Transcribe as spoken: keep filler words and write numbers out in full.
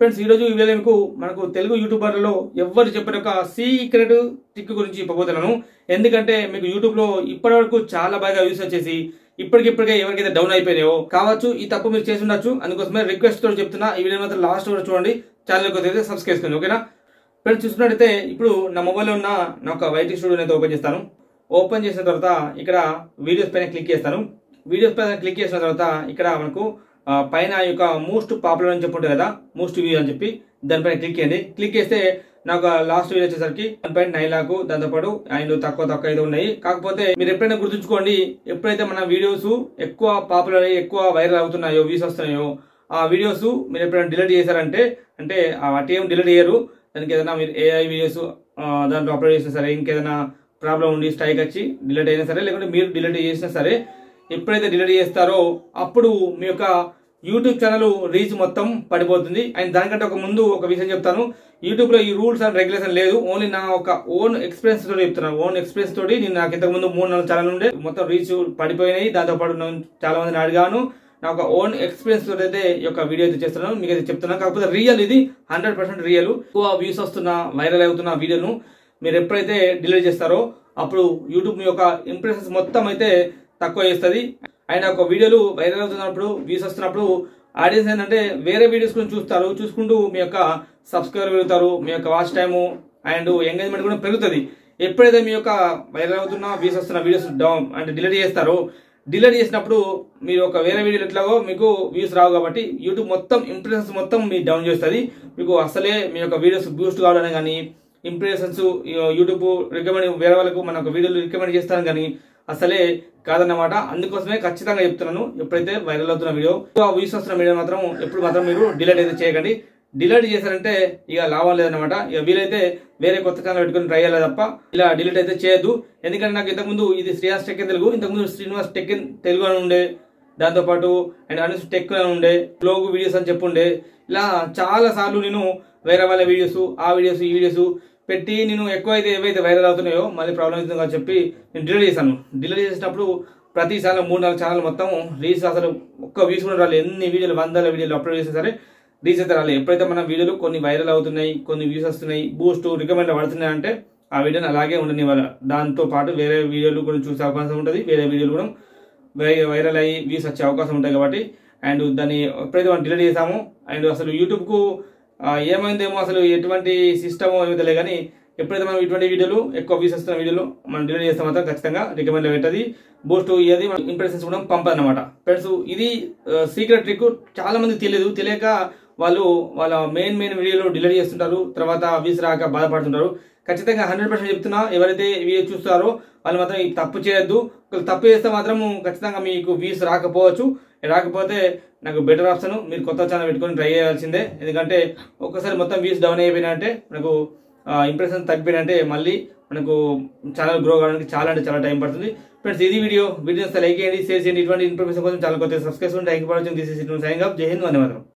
Friends ఈ రోజు ఈ వీడియోలో మీకు మనకు తెలుగు యూట్యూబర్లలో ఎవ్వరు చెప్పిన ఒక సీక్రెట్ ట్రిక్ గురించి చెప్పబోతున్నాను. ఎందుకంటే మీకు యూట్యూబ్ లో ఇప్పటివరకు చాలా బాగా వ్యూస్ వచ్చేసి ఇప్పటికిప్పటికే ఎవరికైతే డౌన్ అయిపోయినాయో కావచ్చు, ఈ తప్పు మీరు చేసి ఉండొచ్చు. అందుకోసమే రిక్వెస్ట్ తో చెప్తున్నా, ఈ వీడియో మాత్రం లాస్ట్ వరకు చూడండి. ఛానల్ అయితే సబ్స్క్రైబ్ చేసుకోండి, ఓకేనా ఫ్రెండ్స్. చూస్తున్నట్టయితే ఇప్పుడు నా మొబైల్లో ఉన్న నా ఒక వైటీ స్టూడియో అయితే ఓపెన్ చేస్తాను. ఓపెన్ చేసిన తర్వాత ఇక్కడ వీడియోస్ పైన క్లిక్ చేస్తాను. వీడియోస్ పైన క్లిక్ చేసిన తర్వాత ఇక్కడ మనకు పైన ఈ యొక్క మోస్ట్ పాపులర్ అని చెప్పి ఉంటుంది కదా, మోస్ట్ వ్యూ అని చెప్పి దానిపైన క్లిక్ చేయండి. క్లిక్ చేస్తే నాకు లాస్ట్ వీడియో వచ్చేసరికి దానిపైన నైన్ లాక్ దాంతోపాటు అండ్ తక్కువ తక్కువ అయితే ఉన్నాయి. కాకపోతే మీరు ఎప్పుడైనా గుర్తుంచుకోండి, ఎప్పుడైతే మన వీడియోస్ ఎక్కువ పాపులర్ అయ్యి ఎక్కువ వైరల్ అవుతున్నాయో, వ్యూస్ వస్తున్నాయో, ఆ వీడియోస్ మీరు ఎప్పుడైనా డిలీట్ చేశారంటే అంటే వాటి ఏం డిలీట్ చేయరు. దానికి ఏదైనా మీరు ఏఐ వీడియోస్ దాంట్లో అప్లోడ్ చేసినా సరే, ఇంకేదైనా ప్రాబ్లం ఉండి స్ట్రైక్ వచ్చి డిలీట్ అయినా సరే, లేకుంటే మీరు డిలీట్ చేసినా సరే, ఎప్పుడైతే డిలీట్ చేస్తారో అప్పుడు మీ యొక్క యూట్యూబ్ ఛానల్ రీచ్ మొత్తం పడిపోతుంది. అండ్ దానికంటే ఒక ముందు ఒక విషయం చెప్తాను. యూట్యూబ్ లో ఈ రూల్స్ అండ్ రెగ్యులేషన్ లేదు, ఓన్లీ నా ఒక ఓన్ ఎక్స్పీరియన్స్ తోటి చెప్తున్నాను. ఓన్ ఎక్స్పీరియన్స్ తోటి నేను నాకు ఇంతకు ముందు మూడు నాలుగు ఛానల్ ఉండే మొత్తం రీచ్ పడిపోయినాయి. దాంతో పాటు నేను చాలా మందిని అడిగాను. నా ఒక ఓన్ ఎక్స్పీరియన్స్ తోటి అయితే ఈ యొక్క వీడియో అయితే చేస్తున్నాను, మీకు అయితే చెప్తున్నాను. కాకపోతే రియల్, ఇది హండ్రెడ్ పర్సెంట్ రియల్. ఎక్కువ వ్యూస్ వస్తున్న వైరల్ అవుతున్న వీడియోను మీరు ఎప్పుడైతే డిలీట్ చేస్తారో అప్పుడు యూట్యూబ్ మీ యొక్క ఇంప్రెషన్స్ మొత్తం అయితే తక్కువ చేస్తుంది. అండ్ ఒక వీడియోలు వైరల్ అవుతున్నప్పుడు, వ్యూస్ వస్తున్నప్పుడు ఆడియన్స్ ఏంటంటే వేరే వీడియోస్ గురించి చూస్తారు. చూసుకుంటూ మీ యొక్క సబ్స్క్రైబర్ పెరుగుతారు, మీ యొక్క వాచ్ టైము అండ్ ఎంగేజ్మెంట్ కూడా పెరుగుతుంది. ఎప్పుడైతే మీ యొక్క వైరల్ అవుతున్న వ్యూస్ వస్తున్న వీడియోస్ డౌన్ అంటే డిలీట్ చేస్తారో, డిలీట్ చేసినప్పుడు మీరు ఒక వేరే వీడియోలు ఎట్లాగో మీకు వ్యూస్ రావు కాబట్టి యూట్యూబ్ మొత్తం ఇంప్రెషన్స్ మొత్తం మీ డౌన్ చేస్తుంది. మీకు అసలే మీ యొక్క వీడియోస్ బూస్ట్ కావాలని కానీ, ఇంప్రెషన్స్ యూట్యూబ్ రికమెండ్ వేరే వాళ్ళకు మన ఒక వీడియోలు రికమెండ్ చేస్తాను కానీ అసలే కాదన్నమాట. అందుకోసమే ఖచ్చితంగా చెప్తున్నాను, ఎప్పుడైతే వైరల్ అవుతున్న వీడియో వ్యూస్ వస్తున్న వీడియో మాత్రం ఎప్పుడు మాత్రం మీరు డిలీట్ అయితే చేయకండి. డిలీట్ చేశారంటే ఇక లాభం లేదన్నమాట. ఇక వీలైతే వేరే కొత్త ఛానల్ పెట్టుకుని ట్రై చేయాలి తప్ప ఇలా డిలీట్ అయితే చేయొద్దు. ఎందుకంటే నాకు ఇంతకుముందు ఇది శ్రీనివాస్ టెక్ తెలుగు, ఇంతకుముందు శ్రీనివాస్ టెక్ తెలుగు అని ఉండే, దాంతోపాటు అండ్ అనుస్ టెక్ అని ఉండే, బ్లాగ్ వీడియోస్ అని చెప్పి ఉండే. ఇలా చాలా సార్లు నేను వేరే వాళ్ళ వీడియోస్, ఆ వీడియోస్, ఈ వీడియోస్ పెట్టి నేను ఎక్కువైతే ఏవైతే వైరల్ అవుతున్నాయో మళ్ళీ ప్రాబ్లం అవుతుంది అని చెప్పి నేను డిలీట్ చేశాను. డిలీట్ చేసినప్పుడు ప్రతి ఛానల్ మూడు నాలుగు ఛానల్ మొత్తం రీచ్ అసలు ఒక్క వ్యూస్ కూడా రాలేదు. ఎన్ని వీడియోలు వందల వీడియోలు అప్లోడ్ చేసినా సరే రీచ్ అయితే రాలేదు. ఎప్పుడైతే మన వీడియోలు కొన్ని వైరల్ అవుతున్నాయి, కొన్ని వ్యూస్ వస్తున్నాయి, బూస్ట్ రికమెండ్ పడుతున్నాయి అంటే ఆ వీడియోని అలాగే ఉండని వాళ్ళ దాంతో పాటు వేరే వీడియోలు కూడా చూసే అవకాశం ఉంటుంది. వేరే వీడియోలు కూడా వైరల్ అయ్యి వ్యూస్ వచ్చే అవకాశం ఉంటాయి కాబట్టి అండ్ దాన్ని ఎప్పుడైతే మనం డిలీట్ చేసామో అండ్ అసలు యూట్యూబ్కు ఏమైందేమో అసలు ఎటువంటి సిస్టమ్ ఏమో తెలియదు కానీ ఎప్పుడైతే మనం ఇటువంటి వీడియోలు ఎక్కువ వ్యూస్ వస్తున్న వీడియోలు మనం డిలీట్ చేస్తే మాత్రం ఖచ్చితంగా రికమెండ్ పెట్టది, బూస్ట్ ఇయ్యది, ఇంప్రెషన్స్ కూడా పంపదు అనమాట. ఫ్రెండ్స్ ఇది సీక్రెట్ ట్రిక్ చాలా మందికి తెలియదు. తెలియక వాళ్ళు వాళ్ళ మెయిన్ మెయిన్ వీడియోలు డిలీట్ చేస్తుంటారు, తర్వాత వ్యూస్ రాక బాధపడుతుంటారు. ఖచ్చితంగా హండ్రెడ్ పర్సెంట్ చెప్తున్నా, ఎవరైతే వీడియో చూస్తారో వాళ్ళు మాత్రం ఈ తప్పు చేయొద్దు. ఒకవేళ తప్పు చేస్తే మాత్రం ఖచ్చితంగా మీకు వ్యూస్ రాకపోవచ్చు. రాకపోతే నాకు బెటర్ ఆప్షన్ మీరు కొత్త ఛానల్ పెట్టుకొని ట్రై చేయాల్సిందే. ఎందుకంటే ఒక్కసారి మొత్తం వ్యూస్ డౌన్ అయిపోయినా అంటే మనకు ఇంప్రెషన్ తగ్గిపోయినంటే మళ్ళీ మనకు ఛానల్ గ్రో కావడానికి చాలా అంటే చాలా టైం పడుతుంది. ఫ్రెండ్స్ ఇది వీడియో వీడియోస్ లైక్ చేయండి, షేర్ చేయండి. ఇటువంటి ఇన్ఫర్మేషన్ కోసం ఛానల్ కొత్త సబ్స్క్రైబ్ చేయండి. Thank you for watching. This is signing off. జై హింద్, వందే మాతరం.